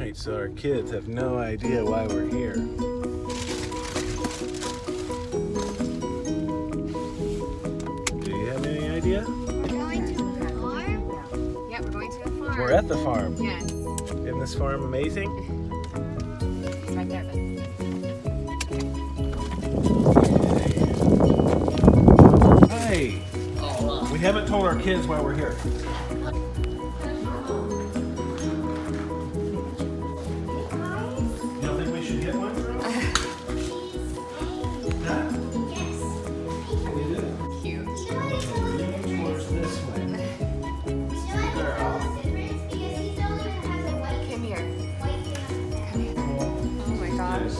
night, so our kids have no idea why we're here. Do you have any idea? We're going to the farm? Yeah, we're going to the farm. We're at the farm. Yes. Isn't this farm amazing? It's right there. Hi! We haven't told our kids why we're here. You don't think we should get one for them? Cute. Lean towards this way. Come here. Oh my gosh.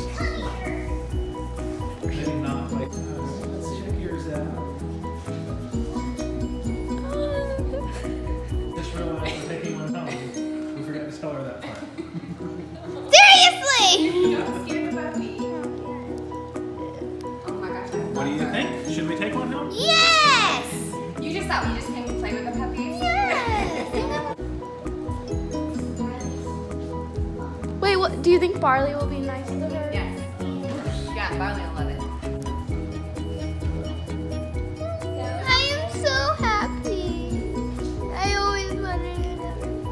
Maybe not like let's check yours out. Just realized we're taking one home. We forgot to tell her that part. Seriously! Oh my gosh. What do you think? Should we take one home? Yes! You just thought we just came to play with the puppies? Wait, what? Do you think Barley will be nice to her? Yes. Yeah, Barley will love it. I am so happy. I always wanted it.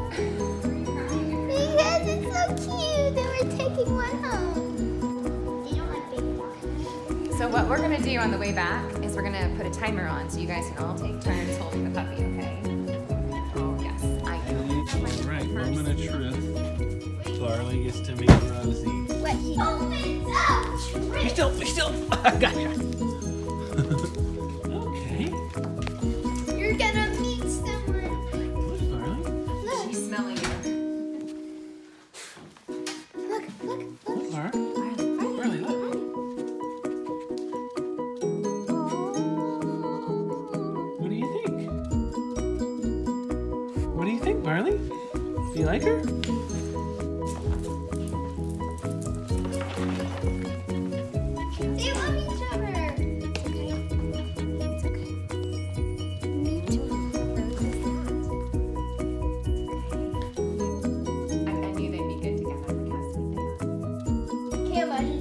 Because it's so cute that we're taking one home. You don't like baby dogs? So what we're gonna do on the way back is we're gonna put a timer on so you guys can all take turns holding the puppy, okay? Oh yes, I know. Right, moment of truth. Barley gets to meet Rosie. What? He opens up! Be still, be still! I gotcha! Okay. You're gonna meet someone. Look, Barley. Look, She's smelling you. look. Look, Barley. Barley, look. What do you think? What do you think, Barley? Do you like her? They love each other. It's okay. It's okay. Me too. I knew they'd be good together. Yes, we did. Can't imagine